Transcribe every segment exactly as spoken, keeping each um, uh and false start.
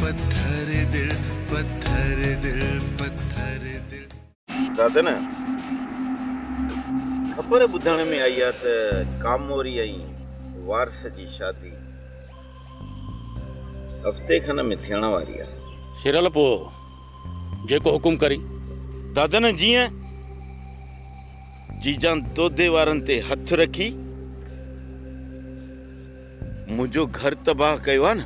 पत्थर दिल पत्थर दिल पत्थर दिल। दादा न खबर ॿुधण में आई आहे त कामोरी ऐं वारस जी शादी हफ़्ते खन में थियण वारी आहे। शेरल पो जेको हुकुम करी। दादा न जीअं जीजान तोदे वारनि ते हथ रखी मुंहिंजो घर तबाह कयो आहे न,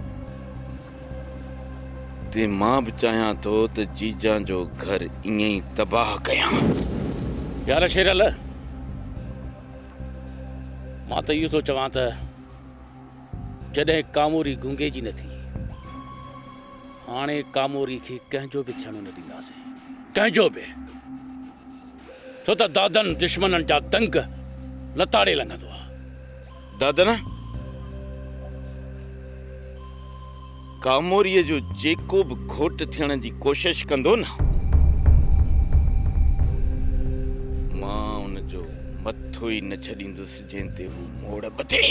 ते मां बि चाहियां थो त जीजा जो घर ईअं ई तबाह कयां। यार शेरल, मां त इहो थो चवां त जॾहिं कामोरी गुंगे जी न थी, हाणे कामोरी खे कंहिंजो बि छणो न ॾींदासीं, कंहिंजो बि। छो त दादन दुश्मननि जा तंग लताड़े लंघंदो आहे। दादा न कामोरीअ जो जेको बि घोट थियण जी कोशिश कंदो न, मां उनजो मथो ई न छॾींदुसि जंहिं ते हू मोड़ ॿधे।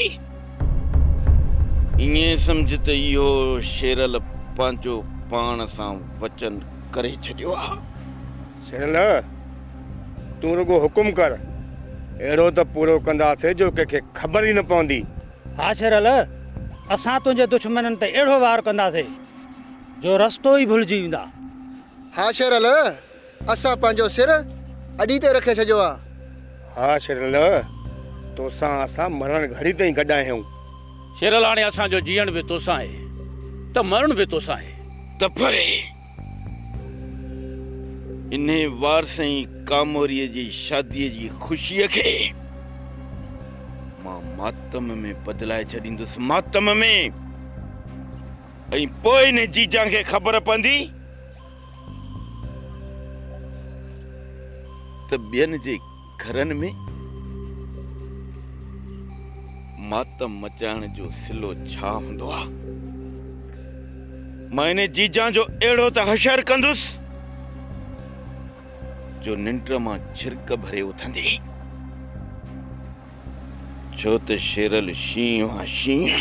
ईअं सम्झ त इहो शेरल पंहिंजो पाण सां वचन करे छॾियो आहे। शेरल, तूं रुगो हुकुम कर, अहिड़ो त पूरो कंदासीं जो कंहिंखे ख़बर ई न पवंदी। हा शेरल, असां तुंहिंजे दुश्मननि ते अहिड़ो वार कंदासीं जो रस्तो ई भुलिजी वेंदा। हा शेरल, असां पंहिंजो सिर अॾी ते रखे छॾियो आहे। हा शेरल, तोसां असां मरण घड़ी ताईं गॾु आहियूं। शेरल, हाणे असांजो जीअण बि तोसां आहे त मरण बि तोसां आहे। त भई इन वारस ऐं कामोरीअ जी शादीअ जी ख़ुशीअ खे मां मातम में बदिलाए छॾींदुसि, मातम में। ऐं पोइ इन जीजा खे ख़बर पवंदी त ॿियनि जे घरनि में मातम मचाइण जो सिलो छा हूंदो आहे। मां इन जीजा जो अहिड़ो त हशर कंदुसि जो निंड मां झिरक भरे उथंदी। छो त शेरल शींहुं आहे, शींहुं।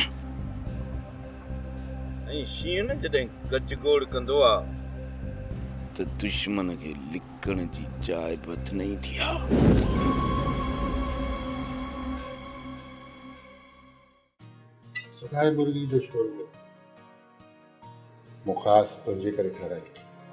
ऐं शींहुं न जॾहिं गजगोड़ कंदो आहे त दुश्मन खे लिकण जी जाइ बि हथ न ईंदी आहे। सुकाए मुर्गी जो शोरबो मूं ख़ासि तुंहिंजे करे ठाराई।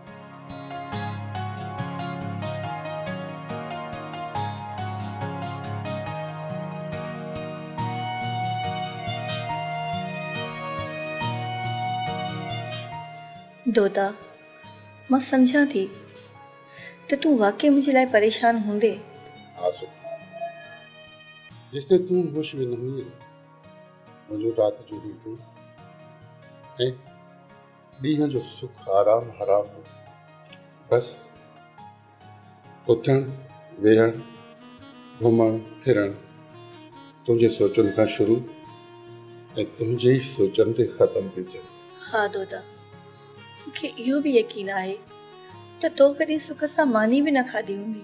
दोता, मां सम्झां थी त तूं वाकई मुंहिंजे लाइ परेशान हूंदे। हा सुख, जेसिताईं तूं होश में न हुई मुंहिंजो राति जो ॾींहुं ऐं ॾींहं जो सुख आराम हराम हो। बसि उथण वेहण घुमण फिरण तुंहिंजे सोचनि खां शुरू ऐं तुंहिंजे ई सोचनि ते ख़तमु थी थिए। हा दोता, मूंखे इहो बि यकीन आहे त तो कॾहिं सुख सां मानी बि न खाधी हूंदी।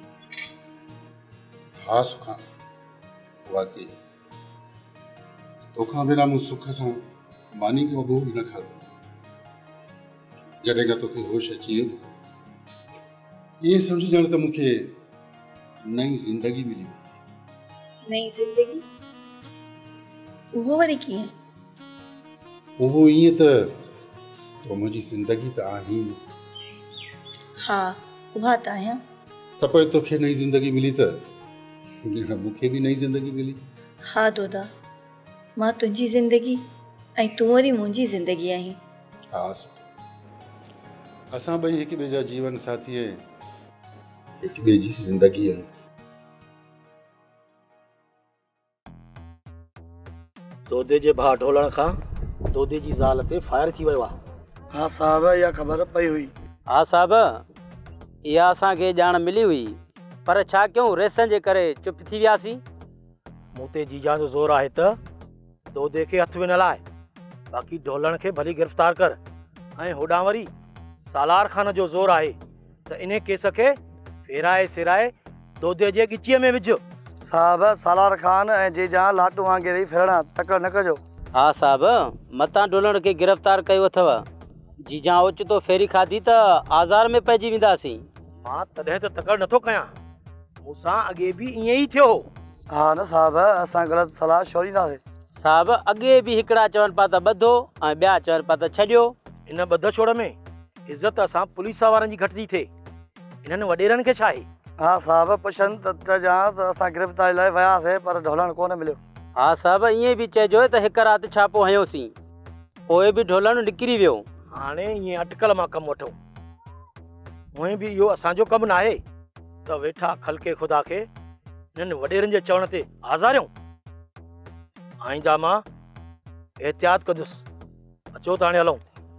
हा सुखा, वाकई तोखां बिना मूं सुख सां मानी खे वॻो बि न खाधो। जॾहिं खां तोखे होश अची वियो ईअं सम्झ ॼण त मूंखे नई ज़िंदगी मिली वई। नई ज़िंदगी? उहो वरी कीअं? उहो ईअं त तो मुंहिंजी ज़िंदगी त आहीं न। हा, उहा त आहियां। त पोइ तोखे नई ज़िंदगी मिली त मूंखे बि नई ज़िंदगी मिली। हा दोदा, मां तुंहिंजी ज़िंदगी ऐं तूं वरी मुंहिंजी ज़िंदगी आहीं। हा सुख, असां ॿई हिक ॿिए जा जीवन साथी ऐं हिक ॿिए जी ज़िंदगी आहियूं। दोदे जे भाउ ढोलण खां दोदे जी ज़ाल ते फायर थी वियो आहे। हा साहब, इहा ख़बर पई हुई। हा साहब, इहा असांखे ॼाण मिली हुई, पर छा कयूं, रेसनि जे करे चुप थी वियासीं। मूं ते जीजा जो ज़ोर आहे त दोदे खे हथ में न लाए, बाक़ी ढोलण खे भली गिरफ़्तार कर। ऐं होॾां वरी सालार खान जो ज़ोर आहे त इन केस खे फेराए सिराए दोदे जे गिचीअ में विझ। साहब, सालार खान ऐं जीजा लाटू वांगुरु ई फिरणा, तकड़ न कजो। हा साहब, मतां ढोलण खे गिरफ़्तार कयो अथव, जीजा ओचितो फेरी खाधी त आज़ार में पइजी वेंदासीं। मां तॾहिं त तकड़ नथो कयां, मूंसां अॻे बि ईअं ई थियो। हा न साहब, असां ग़लति सलाह छोड़ींदासीं। साहब अॻे बि हिकिड़ा चवनि पिया त ॿधो ऐं ॿिया चवनि पिया त छॾियो। इन ॿध छोड़ में इज़त असां पुलिस वारनि जी घटि थी थिए, इन्हनि वॾेरनि खे छा आहे? हाँ साहब, पुछनि त चइजां त असां गिरफ़्तारी लाइ वियासीं पर ढोलण कोन मिलियो। हा साहब, ईअं बि चइजो त हिकु राति छापो हयोसीं, पोइ बि ढोलण निकिरी वियो। हाणे ईअं अटकल मां कमु वठो, उहे बि इहो असांजो कमु न आहे त वेठा खलके ख़ुदा खे हिननि वॾेरनि जे चवण ते आज़ारियूं। आईंदा मां एहतियात कंदुसि। अचो त हाणे हलूं।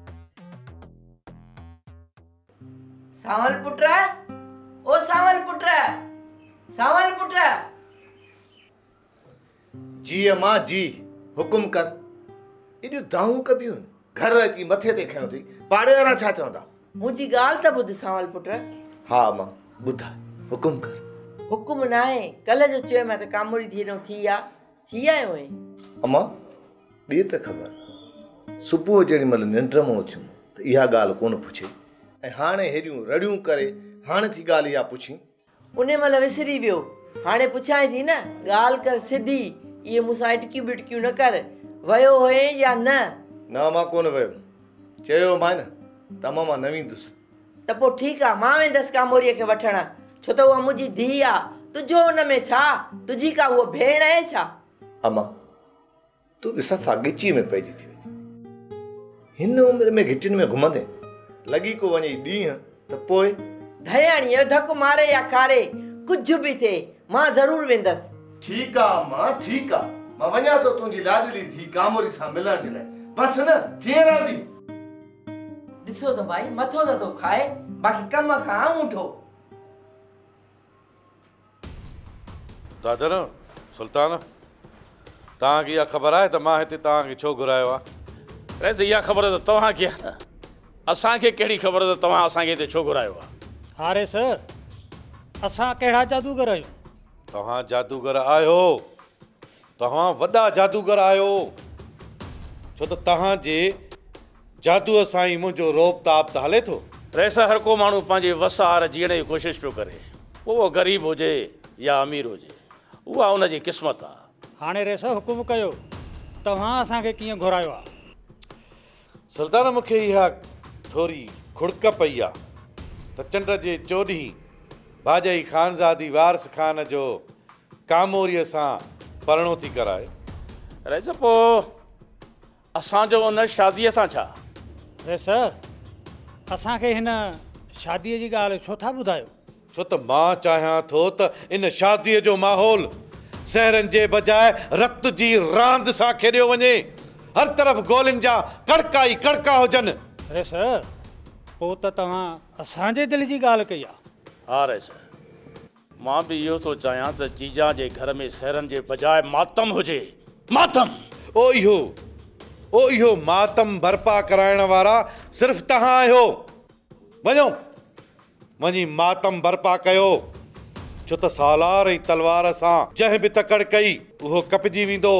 सावल पुट, ओ सावल पुट, सावल पुट। जी अम्मा जी, हुकुम कर। एॾियूं दाऊं कबियूं घर अची मथे ते खयों थी, पाड़े वारा छा चवंदा? मुंहिंजी ॻाल्हि त ॿुध सावल पुट। हा अम्मा, ॿुधाए, हुकुम कर। हुकुम न आहे, कल्ह जो चयो मैं त कामोड़ी थी न थी आ, थी आयो आहे। अम्मा ॾे त ख़बर, सुबुह जेॾी महिल निंड मां उथियूं त इहा ॻाल्हि कोन पुछे, ऐं हाणे हेॾियूं रड़ियूं करे हाणे थी ॻाल्हि इहा पुछी। उन महिल विसरी वियो, हाणे पुछां थी न, ॻाल्हि कर सिधी। इहे मूंसां इटकियूं बिटकियूं न कर, वियो हुए या न? न मां कोन वियो, चयो मां न तमामु मां न वेंदुसि। त पोइ ठीकु आहे, मां वेंदसि कामोरीअ खे वठणु, छो त उहा मुंहिंजी धीउ आहे। तुंहिंजो हुन में छा? तुंहिंजी का उहा भेण आहे छा? अम्मा तूं बि सफ़ा ॻिचीअ में पइजी थी वञे। हिन उमिरि में घिटियुनि में घुमंदे लॻी को वञे ॾींहं त पोइ धयाणीअ धकु मारे या खारे कुझु बि थिए, मां ज़रूरु वेंदसि। ठीकु आहे अम्मा, ठीकु आहे, मां वञा थो तुंहिंजी लाडली धीउ कामोरी सां मिलण जे लाइ। बसि न थिए राज़ी। ॾिसो त भाई, मथो त तो खाए, बाक़ी कम खां ऊठो। दादर सुल्तान, तव्हांखे इहा ख़बर आहे त मां हिते तव्हांखे छो घुरायो आहे? वैसे इहा ख़बर त तव्हांखे आहे न, असांखे कहिड़ी ख़बर त तव्हां असांखे हिते छो घुरायो आहे? हारे सर, असां कहिड़ा जादूगर आहियूं? तव्हां जादूगर आहियो, तव्हां वॾा जादूगर आहियो, छो त तव्हांजे जादूअ सां ई मुंहिंजो रोब ताब त हले थो। वैसे हर को माण्हू पंहिंजे वसार जीअण जी कोशिशि पियो करे, पोइ उहो ग़रीब हुजे या अमीर हुजे, उहा उनजी क़िस्मत आहे। हाणे रेसा हुकुम कयो, तव्हां असांखे कीअं घुरायो आहे? सुल्तान, मूंखे इहा थोरी खुड़क पई आहे त चंड जे चोॾहीं भाॼई ख़ानज़ादी वारिस ख़ान जो कामोरीअ सां परणो थी कराए। रेस पोइ असांजो उन शादीअ सां छा? रेस असांखे हिन शादीअ जी ॻाल्हि छो था ॿुधायो? छो त मां चाहियां थो त इन शादीअ जो माहौल सहरनि जे बजाए रत जी रांदि सां खेॾियो वञे, हर तरफ़ गोलियुनि जा कड़का ई कड़का हुजनि। रेस पोइ त तव्हां असांजे दिलि जी ॻाल्हि कई आहे। हा रेस, मां बि इहो थो चाहियां त जीजा जे घर में सहरनि जे बजाए मातम हुजे, मातम। ओ इहो ओ इहो मातम बर्पा कराइण वारा सिर्फ़ तव्हां आहियो। वञो वञी मातम बर्पा कयो, छो त सालार ऐं तलवार सां जंहिं बि तकड़ कई उहो कपिजी वेंदो।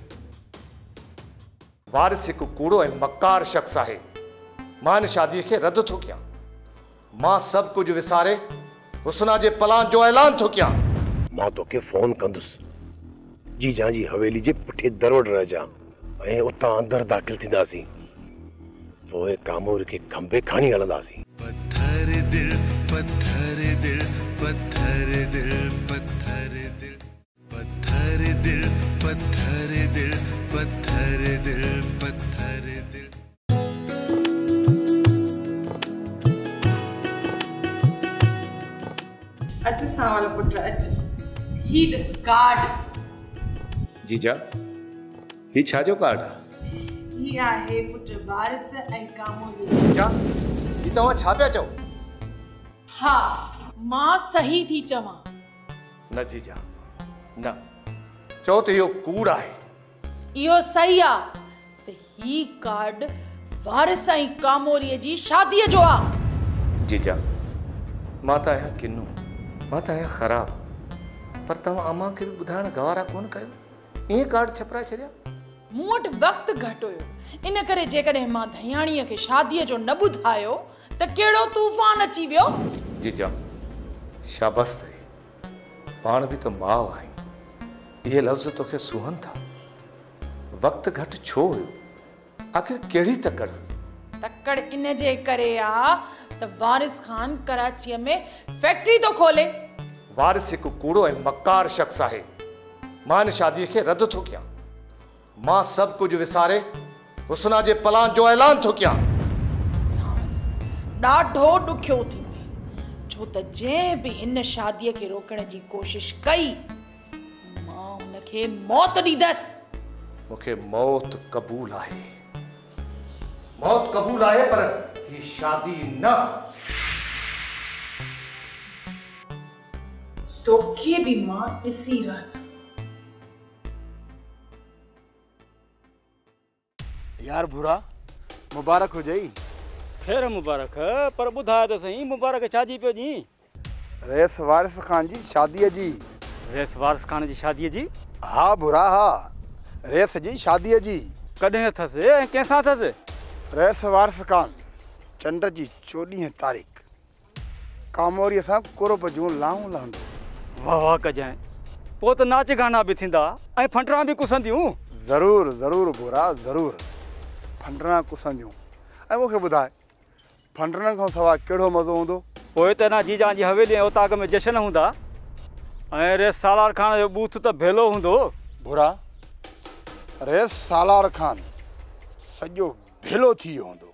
वारिस हिकु कूड़ो ऐं मकार शख़्स आहे। मां हिन शादीअ खे रद्द थो कयां। मां सभु कुझु विसारे हुस्ना जे प्लान जो ऐलान थो कयां। मां तोखे फोन कंदुसि, जीजा जी हवेली जे पुठे दरोड़ रहिजां ऐं उतां अंदरि दाख़िल थींदासीं, पोइ कामोर खे खंबे खणी हलंदासीं। पत्थर दिल पत्थर दिल पत्थर दिल पत्थर दिल पत्थर दिल पत्थर दिल पत्थर दिल पत्थर दिल। अच सावल पुट अच, ही ॾिस कार्ड। जीजा ही छा जो कार्ड आहे? ही आहे पुट वारिस ऐं कामोरी। छा ही तव्हां छा पिया चओ? हा, मां सही थी चवां। न जीजा न, चओ त इहो कूड़ आहे। इहो सही आहे त ही कार्ड वारिस ऐं कामोरीअ जी शादीअ जो आहे। जीजा मां त आहियां किन्नू, मां त आहियां ख़राब, पर तव्हां अम्मा खे बि ॿुधाइण गवारा कोन कयो, ईअं कार्ड छपराए छॾिया। मूं वटि वक़्तु घटि हुयो इन करे जेकॾहिं मां धयाणीअ खे शादीअ जो न ॿुधायो त कहिड़ो तूफ़ान अची वियो। जीजा शाबाश अथई, पाण बि त माउ आहीं, इहे लफ़्ज़ तोखे सुहनि था। वक़्तु घटि छो हुयो? आख़िर कहिड़ी तकड़ हुई? तकड़ इन जे करे आ त वारिस खान कराचीअ में फैक्ट्री तो खोले। वारिस हिकु कूड़ो ऐं मकार शख़्स आहे। मां इन शादीअ खे रद्द थो कयां। मां सभु कुझु विसारे हुस्ना जे प्लान जो ऐलान थो कयां। ॾाढो ॾुखियो थींदे, छो त जंहिं बि हिन शादीअ खे रोकण जी कोशिश कई मां हुनखे मौत ॾींदसि। मूंखे मौत क़बूल आहे, मौत क़बूल आहे, पर ही शादी न। तोखे भी मां ॾिसी रहा। यार भूरा मुबारक हो जाई। खैर मुबारक, पर ॿुधाए त सही मुबारक छाजी पियो जी? रेस वारिस खान जी शादीअ जी। रेस वारिस खान जी शादीअ जी? हा भूरा हा, रेस जी शादीअ जी। कॾहिं अथसि ऐं कंहिंसां अथसि? रेस वारिस खान चंड जी चोॾहीं तारीख़ कामोरीअ सां कुरब जूं लाऊं लहंदो। वाह वाह कजांइ, पोइ त नाच गाना बि थींदा ऐं फंडरा बि कुसंदियूं। ज़रूर ज़रूर भूरा ज़रूर, फंडरा कुसंदियूं। ऐं मूंखे ॿुधाए फंडरनि खां सवाइ कहिड़ो मज़ो हूंदो? पोइ त न जीजा जी हवेली ऐं उताग में जशन हूंदा ऐं रेस सालार खान जो बूथ त भेलो हूंदो। भूरा रेस सालार खान सॼो भेलो थी वियो हूंदो।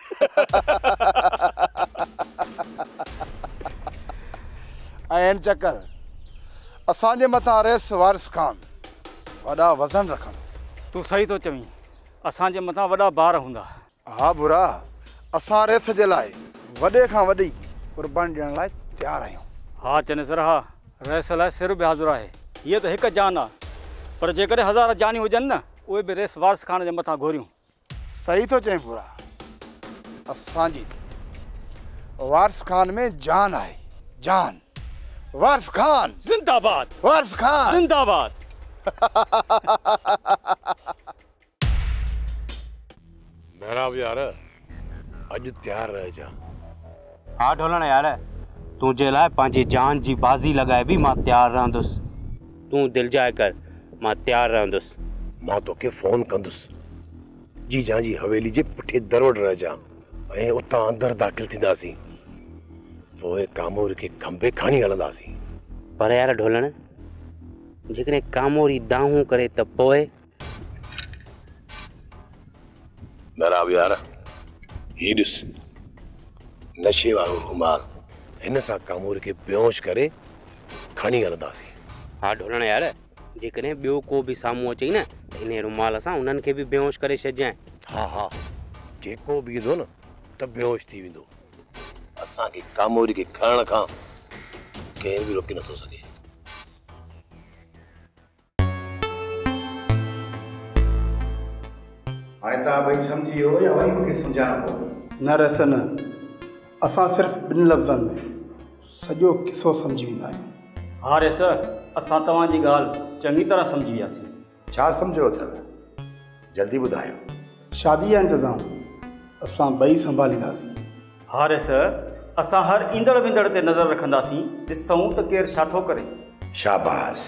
ऐं इन चकर असांजे मथां रेस वारिस खान वॾा वज़न रखंदो। तूं सही थो चवीं, असांजे मथां वॾा भार हूंदा। हा भूरा, असां रेस जे लाइ वॾे खां वॾी क़ुर्बानी ॾियण लाइ तयारु आहियूं। हा चनेसर हा, रेस लाइ सिर बि हाज़ुरु आहे। हीअ त हिकु जान आहे, पर जेकॾहिं हज़ार जानियूं हुजनि न, उहे बि रेस वारिस खान जे मथां घोरियूं। सही थो चईं भूरा, असांजी वारिस खान में जान आहे, जान। वारिस खान जिंदाबाद, वारिस खान जिंदाबाद। मेरा भी यार अज तैयार रह जा। हाँ ढोलण यार, तुझे लाइ पंहिंजी जान जी बाज़ी लगाए भी मां तैयार रहंदुसि। तूं दिल जाए कर, मां तैयार रहंदुसि। मां तोखे फोन कंदुसि, जीजा जी हवेली जे पुठे दरवड़ रह जा ऐं उतां अंदर दाख़िल थींदासीं। पोइ कामोर खे खंबे खणी हलंदासीं। पर यार ढोलण, जेकॾहिं कामोरी दाहूं करे त पोइ? मेरा भी यार ही ॾिस, नशे वारो रुमाल, हिन सां कामोर खे बेहोश करे खणी हलंदासीं। हा ढोलण यार, जेकॾहिं ॿियो को बि साम्हूं अचई न त इन रुमाल सां उन्हनि खे बि बेहोश करे छॾिजांइ। हा हा, जेको बि ईंदो न त बेहोश थी वेंदो। असांखे कामोरी खे खणण खां केर बि रोके नथो सघे। हाणे तव्हां ॿई सम्झी वियो या वरी मूंखे सम्झाइणो पवंदो? न रेस न, असां सिर्फ़ु ॿिनि लफ़्ज़नि में सॼो किसो सम्झी वेंदा आहियूं। हा रेस, असां तव्हांजी ॻाल्हि चङी तरह सम्झी वियासीं। छा सम्झो अथव? जल्दी ॿुधायो। शादी जा इंतज़ाम असां ॿई संभालींदासीं। हा रेस, असां हर ईंदड़ विंदड़ ते नज़र रखंदासीं, ॾिसूं त केरु छा थो करे। शाबाश,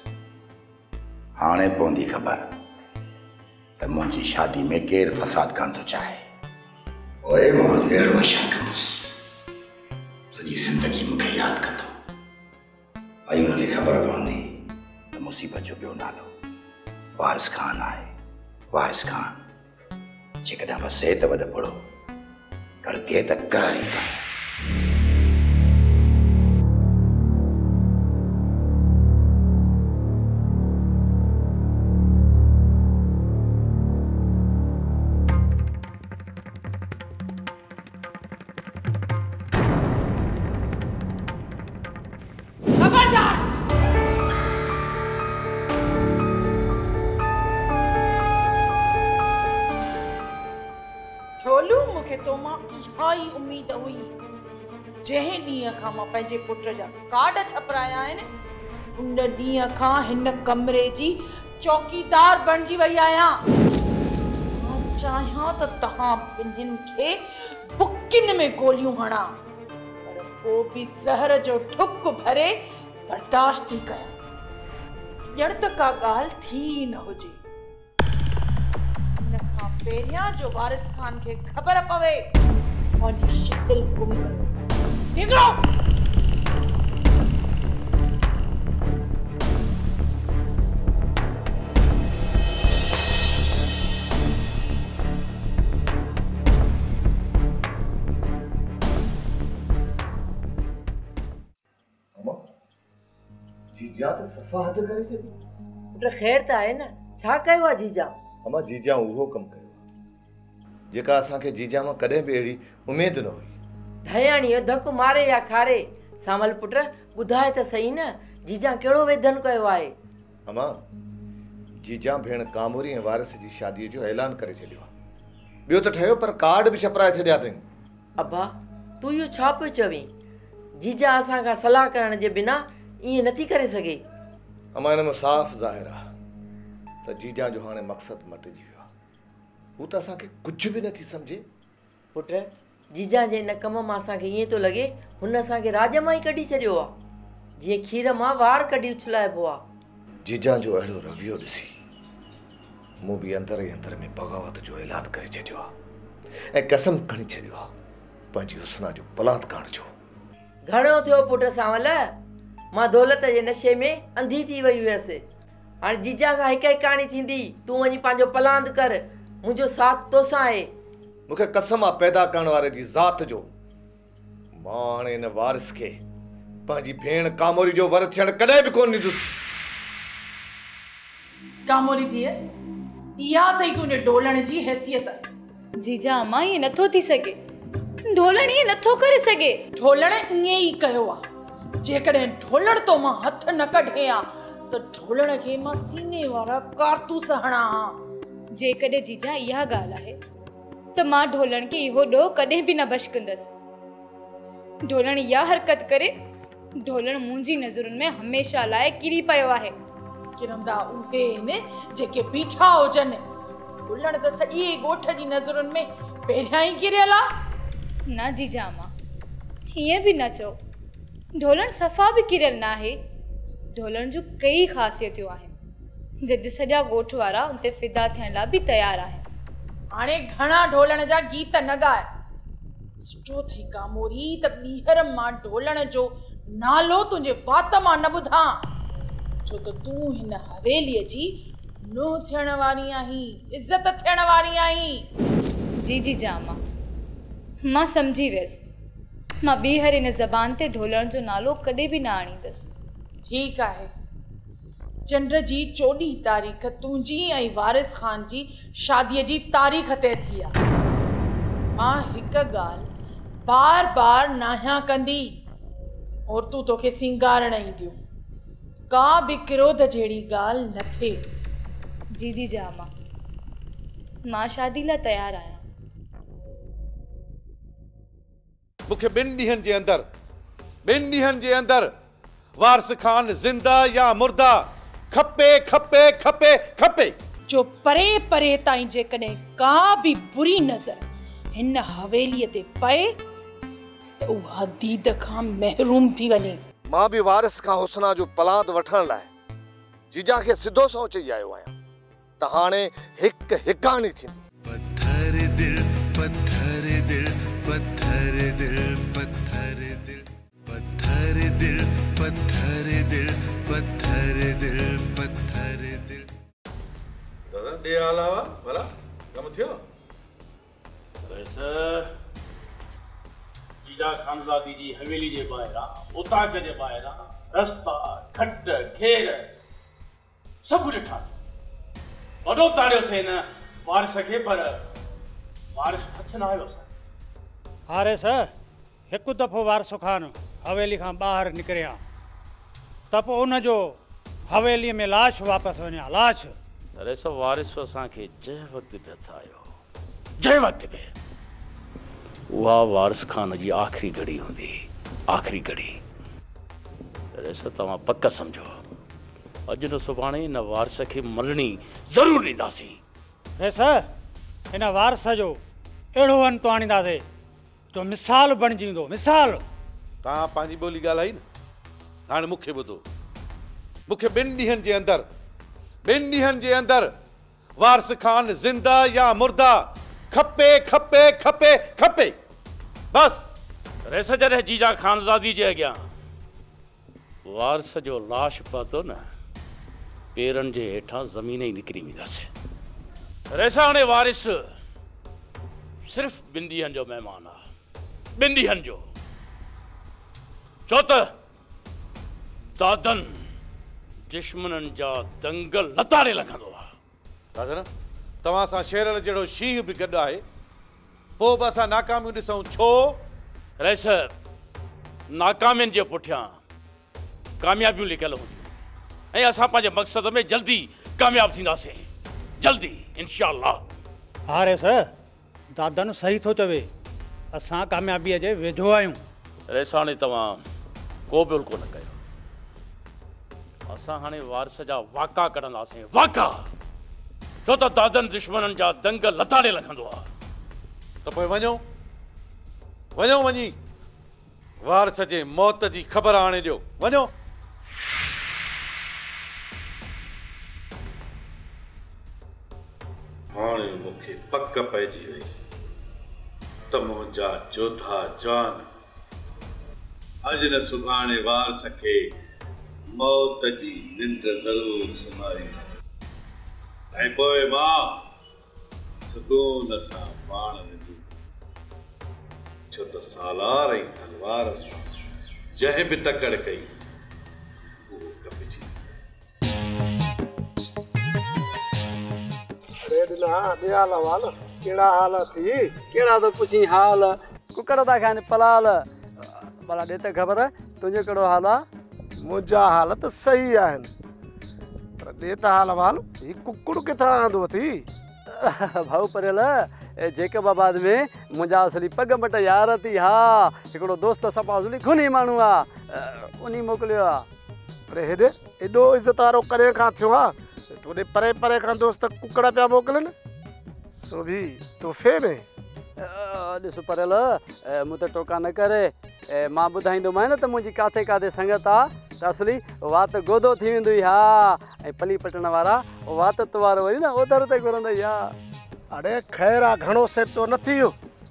हाणे पवंदी ख़बर त मुंहिंजी शादी में केरु फसाद करणु थो चाहे। ओए मां अहिड़ो वशा कंदुसि, सॼी ज़िंदगी मूंखे यादि कंदो ऐं हुनखे ख़बर पवंदी त मुसीबत जो ॿियो नालो वारिस खान आहे। वारिस खान जेकॾहिं वसे त वॾो पढ़ो, कड़के त कर ई कर। ढोलू, मूंखे तो मां इहा ई उम्मीद हुई। जंहिं ॾींहं खां मां पंहिंजे पुट जा कार्ड छपराया आहिनि, उन ॾींहं खां हिन कमरे जी चौकीदार बणिजी वई आहियां। चाहियां त तहां ॿिन्हिनि खे बुकिन में गोलियूं हणा, पर पोइ बि ज़हर जो ठुक भरे बर्दाश्त थी कयां, ॼण त का ॻाल्हि थी न हुजे। इन खां पहिरियां जो वारिस खान खे ख़बर पवे मुंहिंजी शिकिल गुम कयो। निकिरो। जीजा तो सफ़ा हद करे छे। पुट ख़ैर त आहे न, छा कयो आहे जीजा? अमा जीजा उहो कम कयो जेका असां के जीजा में कदे भी एड़ी उम्मीद न हुई। धयाणीअ धक मारे या खारे सामल पुट ॿुधाए त सही न, जीजा कहिड़ो वेधन कयो आहे? अमा जीजा भेण कामोरी ऐं वारिस जी शादी जो ऐलान करे छॾियो आहे। ॿियो त ठहियो पर कार्ड भी छपराए छॾिया अथई। अब्बा तू इहो छा पियो चवीं? जीजा असां खां सलाह करण जे बिना ये नथी करे सके। अमा इन में साफ ज़ाहिर है त जीजा जो हाणे मकसद मटिजी वियो आहे। हू त असांखे कुछ भी नथी समझे। पुट जीजा जे इन कम मां असांखे ईअं थो लॻे हुन असांखे राज मां ई कढी छॾियो आहे, जीअं खीर मां वार कढी उछलाइबो आहे। जीजा जो अहिड़ो रवैयो ॾिसी मूं बि अंदर ई अंदर में बग़ावत जो ऐलान करे छॾियो आहे ऐं कसम खणी छॾियो आहे पंहिंजी हुस्ना जो बलात्कार जो। घणो थियो पुट सावल, मां दौलत जे नशे में अंधी थी वई हुयसि। हाणे जीजा सां हिक हिक कहाणी थींदी, तूं वञी पंहिंजो पलांद कर, मुंहिंजो साथ तोसां आहे। मूंखे कसम आहे पैदा करण वारे जी ज़ात जो, मां हाणे इन वारिस खे पंहिंजी भेण कामोरी जो वर थियण कॾहिं बि कोन ॾींदुसि। कामोरी धीअ, इहा अथई तुंहिंजे ढोलण जी हैसियत। जीजा अम्मा ये नथो थी सके, ढोलण ये नथो करे सके। ढोलण ईअं ई कयो आहे। जेकॾहिं ढोलण तो मां हथ न कढे आ त ढोलण खे मां सीने वारा कारतूस हणा हा। जेकॾहिं जीजा इहा ॻाल्हि आहे त मां ढोलण खे इहो ॾोह कॾहिं बि न बख़्शंदसि। ढोलण इहा हरकत करे ढोलण मुंहिंजी नज़रुनि में हमेशह लाइ किरी पियो आहे। किरंदा उहे आहिनि जेके बीठा हुजनि। ढोलण त सॼी ॻोठ जी नज़रुनि में पहिरियां ई किरियल आहे। न जीजा अम्मा हीअं बि न चओ, ढोलण सफ़ा भी किरियल ना है। ढोलण जो कई ख़ासियतूं आहिनि जॾहिं सॼा ॻोठ वारा उन ते फिदा थियण लाइ बि तयारु आहिनि। हाणे घणा ढोलण जा गीत न ॻाए। सुठो थई कामोरी त ॿीहर मां ढोलण जो नालो तुंहिंजे वात मां न ॿुधां, छो त तूं हिन हवेलीअ जी नूंहं थियण वारी आहीं, इज़त थियण वारी आहीं। जी जी जामा मां सम्झी वियसि। मां ॿीहर इन ज़बान ते ढोलण जो नालो कॾहिं बि न आणींदसि। ठीकु आहे। चंड जी चोॾहीं तारीख़ तुंहिंजी ऐं वारिस खान जी शादीअ जी तारीख़ तय थी आहे। मां हिकु ॻाल्हि बार बार नाहियां कंदी, औरतूं तोखे सिंगारण ईंदियूं। का बि क्रोध जहिड़ी ॻाल्हि न थिए। जी जी जामा मां शादी लाइ तयारु आहियां। मूंखे ॿिनि ॾींहंनि जे अंदरि ॿिनि ॾींहंनि जे अंदरि वारिस खान ज़िंदा या मुर्दा खपे खपे खपे खपे। जो परे परे ताईं जेकॾहिं का बि बुरी नज़र हिन हवेलीअ ते पए त उहा दीद खां महरूम थी वञे। मां बि वारिस खां हुस्ना जो पलांद वठण लाइ जीजा खे सिधो सौ चई आयो आहियां त हाणे हिकु हिकानी थींदी। पत्थर दिल पत्थर दिल पत्थर दिल पत्थर दिल पत्थर दिल पत्थर दिल पत्थर दिल पत्थर दिल। दादा दे अलावा भला कम थियो? वैसे जीजा खानजादी जी हवेली जे ॿाहिरां उताक जे ॿाहिरां रस्ता खट घेर सभु ॾिठासीं। वॾो ताड़ियोसीं हिन वारिस खे, पर वारिस हथ न आयो। हारिस हिकु दफ़ो वारिस खान हवेली खां ॿाहिरि निकिरिया त पोइ उनजो हवेलीअ में लाश वापसि वञा। लाश अरे सो वारिस असांखे जंहिं वक़्तु डेथ आयो, जंहिं वक़्तु बि उहा वारिस खान जी आख़िरी घड़ी हूंदी, आख़िरी घड़ी। अरे सो तव्हां पक सम्झो, अॼु न सुभाणे हिन वारिस खे मलणी ज़रूरु ॾींदासीं। वैसे हिन वारस जो अहिड़ो अंत आणींदासीं जो मिसाल बणिजी वेंदो मिसाल। तव्हां पंहिंजी ॿोली ॻाल्हाई न, हाणे मूंखे ॿुधो। मूंखे ॿिनि ॾींहंनि जे अंदरि ॿिनि ॾींहंनि जे अंदरि वारस खान ज़िंदा या मुर्दा खपे खपे खपे खपे बस। रेस जॾहिं जीजा खानज़ादी जे अॻियां वारस जो लाश पातो न, पेरनि जे हेठां ज़मीन ई निकिरी वेंदासीं। रेस हाणे वारिस सिर्फ़ ॿिनि ॾींहंनि जो महिमान आहे, ॿिनि ॾींहंनि जो। छो त दादन दुश्मननि जा दंगल लताड़े लॻंदो आहे। दादा तव्हां सां शेरल जहिड़ो शींहुं बि गॾु आहे, पोइ बि असां नाकामियूं ॾिसूं छो? रेस नाकामियुनि जे पुठियां कामयाबियूं लिकियल हूंदियूं ऐं असां पंहिंजे मक़सद में जल्दी कामयाब थींदासीं, जल्दी इंशाअल्लाह। हा रेस दादन सही थो चवे, असां कामयाबीअ जे वेझो आहियूं। रेस हाणे तव्हां को बि उल्को न कयो, असां हाणे वारस जा वाका कढंदासीं, वाका। छो त दादन दुश्मननि जा दंगल लताड़े लॻंदो आहे। त पोइ वञो वञो वञी वारस जे मौत जी ख़बर आणे ॾियो, वञो। हाणे मूंखे पक पइजी वई त मुंहिंजा जोधा जान अॼु न सुभाणे वारस खे मौत जी निंड ज़रूर सुम्हारींदा ऐं पोइ मां सुकून सां पाण वेंदुमि। छो त सालार ऐं तलवार सां जंहिं बि तकड़ कई उहो कपिजी। अरे दिना दयाल वाल केड़ा हाल थी? केड़ा तो पुछी हाल? कुकड़ ता खाने पलाल। भला दे त खबर तुझे कड़ो हाल आ? मुंजा हाल त सही आहिन, पर दे त हाल वाल ही कुकड़ किथा आंदो थी? भाऊ परेल जेकबाबाद में मुंजा असली पग मट यार थी। हा हिकड़ो दोस्त सपा असली खूनी मानू आ, उनी मोकलियो आ। अरे हेडे एडो इज्जत वारो करे खां थियो आ, तोड़े परे परे खां दोस्त कुकड़ा पिया मोकलन, सो भी तोहफे में। ॾिस परेल मूं त टोका न करे, मां ॿुधाईंदोमांइ न त मुंहिंजी काथे काथे संगत आ त असली वात गोदो थी वेंदी। हा ऐं पली पटण वारा वात तुवार वरी न ओधर ते घुरंदा। हा अरे ख़ैर आ, घणो सेब तो न थियो।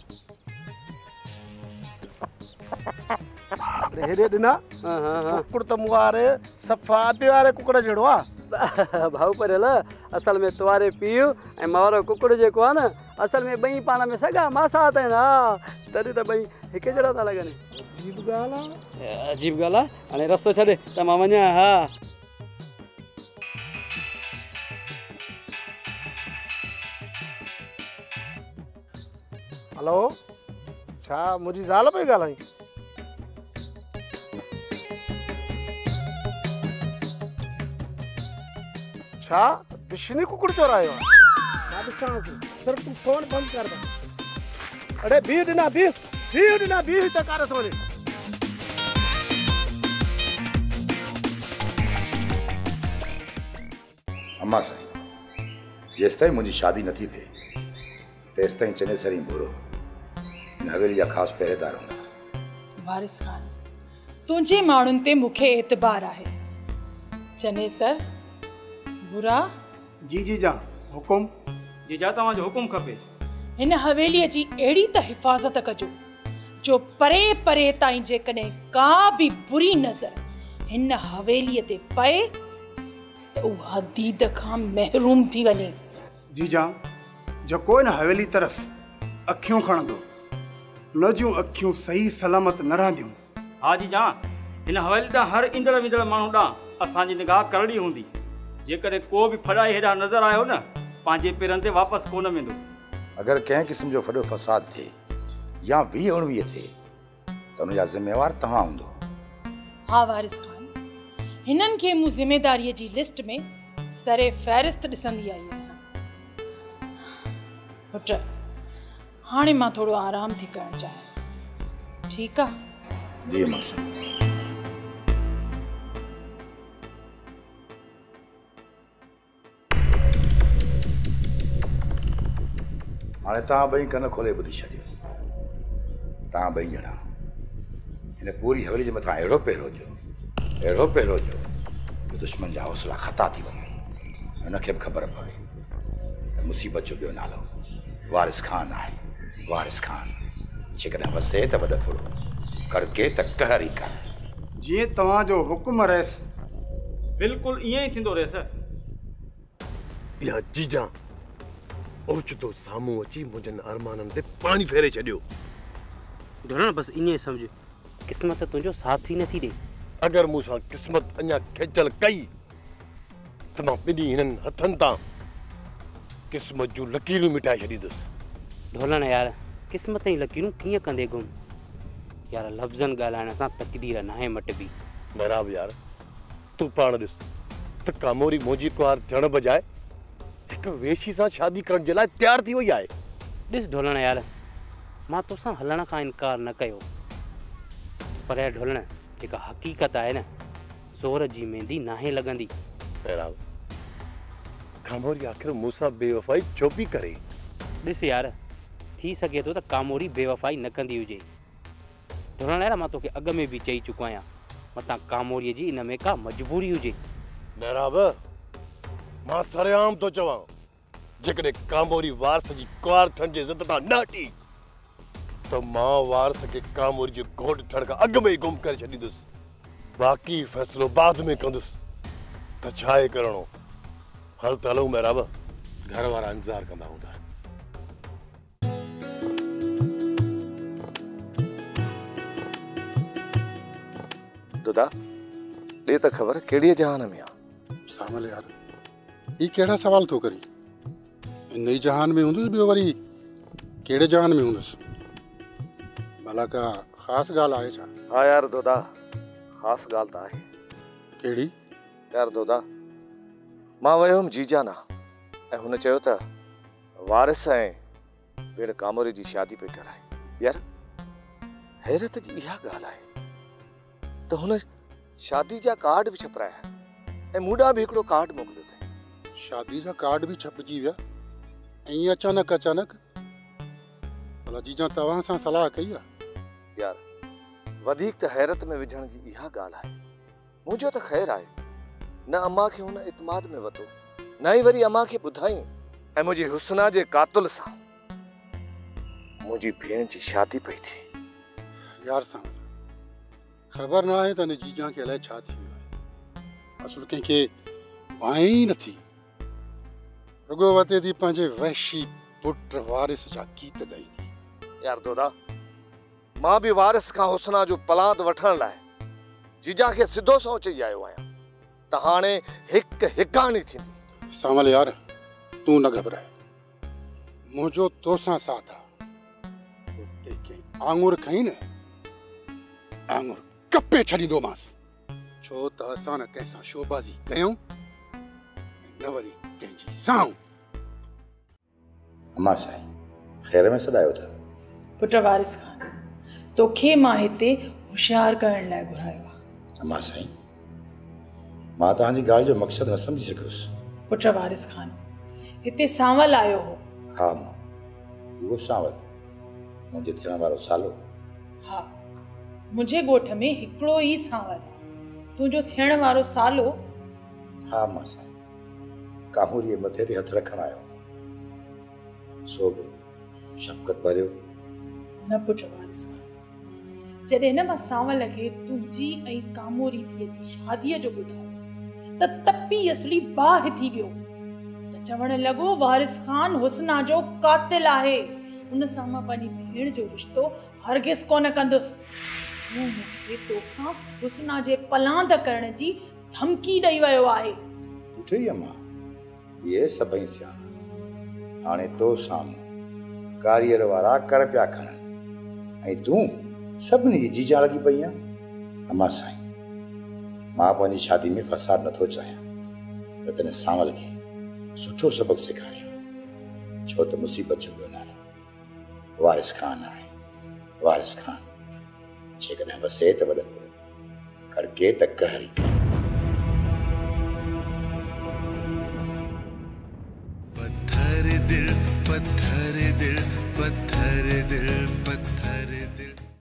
हेॾे ॾिना कुकड़ त मुआरे सफ़ा अॿे वारे कुकड़ जहिड़ो आ। भाऊ परेल असल में तुवारे पीउ ऐं मारो कुकड़ जेको आहे न, असल में ॿई पाण में सॻा मासा आहिनि। हा तॾहिं त ॿई हिकु जहिड़ा था लॻनि। अजीब ॻाल्हि आहे, अजीब ॻाल्हि आहे। हाणे रस्तो छॾे त मां वञा। हा हेलो, छा मुंहिंजी ज़ाल पई ॻाल्हाई? छा बिशनी कुकड़ चोरायो? मां ॾिसां थी, सिर्फ तूं फोन बंदि कर दे। अरे बीह ॾिना बीह बीह ॾिना बीह त कार सोने। अम्मा साईं, जेसिताईं मुंहिंजी शादी नथी थिए तेसिताईं चने सरी बोरो इन हवेली जा ख़ासि पहिरेदार हूंदा। वारिस खान, तुंहिंजे माण्हुनि ते मूंखे एतबार आहे। चने सर बुरा जी जी जा हुकुम। जी जा तव्हांजो हुकुम खपे। हिन हवेलीअ जी अहिड़ी त हिफ़ाज़त कजो जो परे परे ताईं जेकॾहिं का बि बुरी नज़र हिन हवेलीअ ते पए त उहा दीद खां महरूम थी वञे। जी जा जेको इन हवेली तरफ़ अखियूं खणंदो न जूं अखियूं सही सलामत न रहंदियूं। हा जी जा, हिन हवेली ॾांहुं हर ईंदड़ विंदड़ माण्हू ॾांहुं असांजी निगाह करणी हूंदी। जेकॾहिं को बि फड़ाई हेॾा नज़र आयो न, पंहिंजे पेरनि ते वापसि कोन वेंदो। अगरि कंहिं क़िस्म जो वॾो फ़साद थिए या वीह उणिवीह थिए त उनजा ज़िम्मेवार तव्हां हूंदो। हा वारिस खान, हिननि खे मूं ज़िम्मेदारीअ जी लिस्ट में सरे फ़हरिस्त ॾिसंदी आई आहियां। पुट, हाणे मां थोरो आराम थी करणु चाहियां, ठीकु आहे? जी मां साईं। हाणे तव्हां ॿई कन खोले ॿुधी छॾियो। तव्हां ॿई ॼणा हिन पूरी हवेली जे मथां अहिड़ो पहिरो ॾियो, अहिड़ो पहिरो ॾियो जो दुश्मन जा हौसला ख़ता थी वञनि। हुनखे बि ख़बर पवे त मुसीबत जो ॿियो नालो वारिस खान आहे। वारिस खान जेकॾहिं वसे त वॾो फुड़ो, करके त कहर ई कहर। जीअं तव्हांजो हुकुम रहेसि। बिल्कुलु ईअं ई थींदो रहेसि। या जीजा ओचितो साम्हूं अची मुंहिंजनि अरमाननि ते पाणी फेरे छॾियो। ढोलण बसि ईअं ई सम्झ, क़िस्मत तुंहिंजो साथ ई नथी ॾे। अगरि मूंसां क़िस्मत अञा खेचल कई त मां ॿिन्ही हिननि हथनि तां क़िस्मत जूं लकीरूं मिटाए छॾींदुसि। ढोलण यार, क़िस्मत जी लकीरूं कीअं कंदे गुम? यार लफ़्ज़नि ॻाल्हाइण सां तक़दीर नाहे मटिबी। बराब यार, तूं पाण ॾिस त कामोरी मोजी कुंवार थियण बजाए हिकु वेशी सां शादी करण जे लाइ तयारु थी वई आहे। ॾिस ढोलण यार, मां तोसां हलण खां इनकार न कयो, पर यार ढोलण जेका हक़ीक़त आहे न, ज़ोर जी मेहंदी नाहे लॻंदी। बराब, कामोरी आख़िर मूंसां बेवफ़ाई छो पई करे? ॾिस यार, थी सघे थो त कामोरी बेवफ़ाई न कंदी हुजे। ढोलण यार, मां तोखे अॻु में बि चई चुको आहियां, मतां कामोरीअ जी इन में का मजबूरी हुजे। बराब, मां सरेआम थो चवां, जेकॾहिं कामोरी वारस जी कुंवार थियण जे ज़िद तां न हटी त मां वारस खे कामोरी जो घोट थियण खां अॻु में ई गुम करे छॾींदुसि। बाक़ी फ़ैसिलो बाद में कंदुसि। त छा आहे करणो? हल त हलूं मेहराब, घर वारा इंतज़ार कंदा हूंदा। दुदा ॾे त ख़बर कहिड़ी जहान में आहे? सामल यार, ही कहिड़ा सवाल थो करी? इन ई जहान में हूंदुसि, ॿियो वरी कहिड़े जहान में हूंदुसि? भला का ख़ासि ॻाल्हि आहे छा? हा यार दोदा, ख़ासि ॻाल्हि त आहे। कहिड़ी? यार दोदा, मां वियो हुउमि जीजाना ऐं हुन चयो त वारिस ऐं भेण कामोरी जी शादी पई कराए। यार हैरत जी इहा ॻाल्हि आहे त हुन शादी जा कार्ड बि छपराया ऐं मूं ॾांहुं बि हिकिड़ो कार्ड मोकिलियो अथई। शादी जा कार्ड बि छपजी विया ऐं ईअं अचानक अचानक? भला जीजा तव्हां सां सलाह कई आहे? यार वधीक त हैरत में विझण जी इहा ॻाल्हि आहे, मुंहिंजो त ख़ैरु आहे, न अम्मा खे हुन इतमाद में वरितो, न ई वरी अम्मा खे ॿुधाईं ऐं मुंहिंजी हुस्ना जे कातुल सां मुंहिंजी भेण जी शादी पई थिए। यार सां ख़बर न आहे त हिन जीजा खे अलाए छा थी वियो आहे। असुल कंहिंखे वाहे ई नथी, रुगो वते थी पंहिंजे वहशी पुट वारिस जा गीत ॻाईंदी। यार दोदा, मां बि वारिस खां हुस्ना जो पलांद वठण लाइ जीजा खे सिधो सौ चई आयो आहियां त हाणे हिकु हिकानी थींदी। सामल यार, तूं न घबराए, मुंहिंजो तोसां साथ आहे। आंगुर खई न, आंगुर कपे छॾींदोमांसि, छो त असां न कंहिंसां शोबाज़ी कयूं न वरी कंहिंजी साऊं। अम्मा साईं, ख़ैर में सॾायो अथव? पुट वारिस खान, तोखे मां हिते होशियार करण लाइ घुरायो आहे। अम्मा साईं, मां तव्हांजी ॻाल्हि जो मक़सदु न सम्झी सघियुसि। पुट वारिस खान, हिते सांवल आयो हो। हा मां, उहो सांवल मुंहिंजे थियण वारो सालो? हा, मुंहिंजे ॻोठ में हिकिड़ो ई सांवल आहे, तुंहिंजो थियण वारो सालो। हा मां साईं, कामोरीअ मथे ते हथु रखण आयो, सो बि शफ़क़त भरियो। न पुट वारिस खान, जॾहिं न मां सांवल खे तुंहिंजी ऐं कामोरी धीअ जी शादीअ जो ॿुधायो त तपी असली बाहि थी वियो, त चवण लॻो वारिस खान हुस्ना जो कातिल आहे, उन सां मां पंहिंजी भेण जो रिश्तो हरगिज़ कोन कंदुसि। हू मूंखे तोखां हुस्ना जे पलांद करण जी धमकी ॾेई वियो आहे। सुठो ई अम्मा, इहे सभई सियाणा हाणे तो साम्हूं कारीअर वारा कर पिया खणनि ऐं तूं सभिनी जी जीजा लॻी पई आहे। अम्मा साईं, मां पंहिंजी शादी में फसाद नथो चाहियां त तने सांवल खे सुठो सबक़ सेखारियां, छो त मुसीबत जो ॿियो नालो वारिस खान आहे। वारिस खान जेकॾहिं वसे त वॾो करके त कहर ई कहर। पत्थर दिल पत्थर दिल पत्थर